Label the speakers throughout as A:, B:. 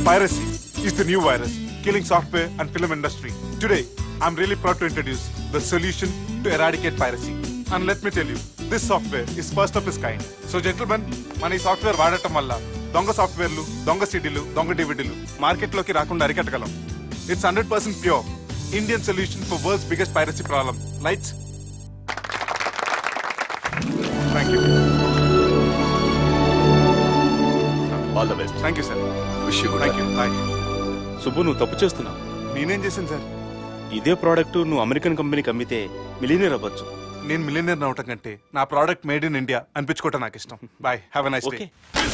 A: Piracy is the new virus killing software and film industry. Today, I'm really proud to introduce the solution to eradicate piracy. And let me tell you, this software is first of its kind. So gentlemen, మన ఈ software వాడటం వల్ల దొంగ సాఫ్ట్వేర్లు, దొంగ సిడీలు, దొంగ డివిడీలు మార్కెట్లోకి రాకుండా అరికట్టగలం. It's 100% pure Indian solution for world's biggest piracy problem. Lights. Thank you.
B: All the best.
A: Thank you, sir.
B: Wish you good luck.
A: Thank you. Bye.
B: Subbu నువ్వు తప్పు చేస్తున్నావు.
A: నేనేం చేశాను సార్?
B: ఇదే ప్రోడక్ట్ నువ్వు అమెరికన్ కంపెనీకి అమ్మితే మిలియనీర్ అవ్వచ్చు.
A: నేను మిలియనీర్ అవటం కంటే నా ప్రోడక్ట్ మేడ్ ఇన్ ఇండియా అనిపించుకోవటం నాకు ఇష్టం. Bye, have a nice day.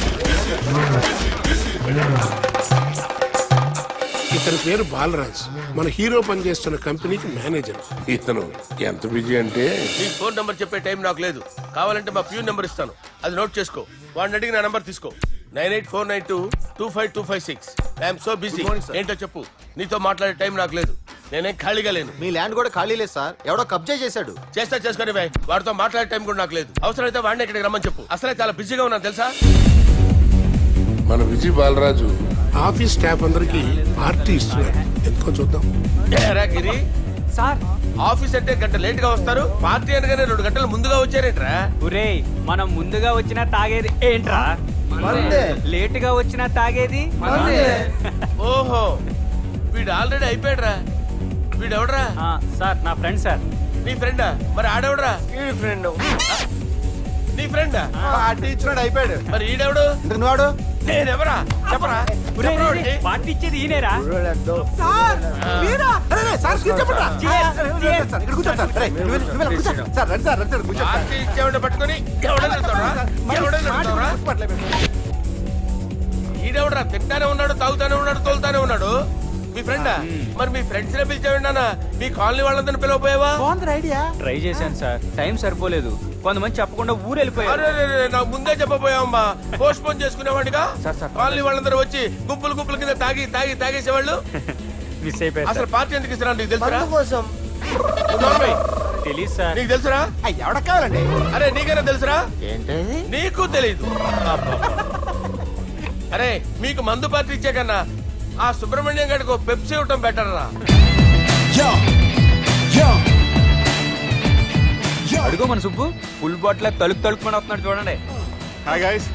C: ఇతని పేరు బాలరాజ్, మన హీరో పనిచేస్తున్న కంపెనీకి మేనేజర్.
D: ఇతను ఎంత బిజీ అంటే
E: నీ ఫోన్ నంబర్ చెప్పే టైం నాకు లేదు. కావాలంటే మా ప్యూన్ నెంబర్ ఇస్తాను, అది నోట్ చేసుకో. వాడిని అడిగి నా నంబర్ తీసుకో. 9849225256. I'm so busy. ఏంటో చెప్పు. నీతో మాట్లాడే టైం నాకు లేదు. నేనేం ఖాళీగా లేను.
F: మీ ల్యాండ్ కూడా ఖాళీ లేదు సార్, ఎవడో కబ్జా చేశాడు.
E: చేస్తా చేసుకుని వాడితో మాట్లాడే టైం కూడా నాకు లేదు. అవసరమైతే వాడిని ఇక్కడికి రమ్మని చెప్పు. అసలే చాలా బిజీగా ఉన్నాను తెలుసా.
D: మన విజయ్ బాలరాజు
C: ఆఫీస్ స్టాఫ్ అందరికి పార్టీ ఇస్తున్నారు, ఎందుకో చూద్దాం.
E: గిరి
G: సార్,
E: ఆఫీస్ అంటే గంట లేట్ గా వస్తారు, పార్టీ అనగానే 2 గంటలు ముందుగా వచ్చారేంట్రా?
G: ఒరే మనం ముందుగా వచ్చినా తాగేది ఏంట్రా? లేట్ గా వచ్చినా తాగేది.
E: ఓహో, వీడు ఆల్రెడీ అయిపోయాడురా. వీడెవడరా?
G: సార్ నా ఫ్రెండ్ సార్.
E: నీ ఫ్రెండా? మరి ఆడెవడరా?
F: ఫ్రెండ్
E: నీ ఫ్రెండా?
F: పార్టీ ఇచ్చినాడు, అయిపోయాడు.
E: మరి ఈడెవడు?
F: వాడు
E: నేనెవరా చెప్పరా?
G: పార్టీ ఇచ్చేది ఈయనేరా?
E: పార్టీ ఇచ్చేవాడిని పట్టుకొని ఈడెవడరా? తింటానే ఉన్నాడు, తాగుతానే ఉన్నాడు, తోలుతానే ఉన్నాడు. మీ ఫ్రెండా? మరి మీ ఫ్రెండ్స్ నే పిలిచావిన్నా? మీ కాలనీ వాళ్ళందరినీ పిలవపోయావా?
G: ట్రై చేశాను సార్, టైం సరిపోలేదు. కొంతమంది చెప్పకుండా ఊరు వెళ్ళిపోయారు.
E: నాకు ముందే చెప్పబోయావమ్మా. పోస్ట్ పోన్ చేసుకునేవాడిగా. కాలనీ వాళ్ళందరూ వచ్చి గుంపులు గుంపుల కింద తాగేసేవాళ్ళు.
G: మిస్ అయిపోయారు.
E: అసలు పార్టీ ఎందుకు ఇస్తున్నా నీకు తెలుసురా?
G: తెలీదు సార్.
E: నీకు తెలుసురా?
F: ఎవడ కావాలండి?
E: అరే నీకైనా తెలుసురా?
F: ఏంటది?
E: నీకు తెలీదు. అరే మీకు మందు పార్టీ ఇచ్చే కన్నా ఆ సుబ్రహ్మణ్యం గడికి పెప్సీ ఇవ్వటం బెటర్ రా.
G: అడుగో మన సుబ్బు ఫుల్ బాటిల్ తలుపుమని వస్తున్నాడు చూడండి.
A: Hi guys.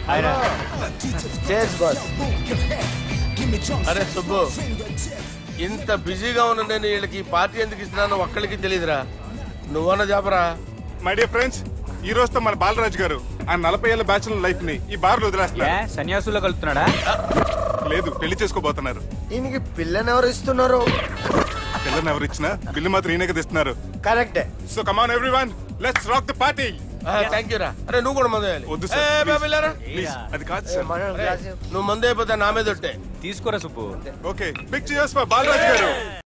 E: అరే సుబ్బు, ఇంత బిజీగా ఉన్న నేను వీళ్ళకి పార్టీ ఎందుకు ఇస్తున్నాను ఒక్కడికి తెలియదురా. నువ్వన్న చెప్పరా.
A: మై డియర్ ఫ్రెండ్స్, ఈ రోజుతో మన బాలరాజు గారు ఆ 40 ఏళ్ల బ్యాచులర్ లైఫ్ ని ఈ బార్ లో వదిలేస్తున్నారు.
G: సన్యాసుల్లో కలుపుతున్నాడా?
A: లేదు, పెళ్లి చేసుకోబోతున్నారు.
F: ఈయనకి పిల్లని ఎవరు ఇస్తున్నారు?
A: పిల్లని ఎవరు ఇచ్చినా బిల్లు మాత్రం ఈయనకి తెస్తున్నారు.
F: కరెక్టే.
A: So come on everyone, let's rock the party.
E: Thank you రా. అరే నువ్వు కూడా మందు వేయాలి.
A: వద్దు సార్, ప్లీజ్. అది కాదు సార్.
E: నువ్వు మందు అయిపోతే నా మీద ఒట్టే.
G: తీసుకోరా Subbu.
A: Okay, big cheers for Balaraju గారు.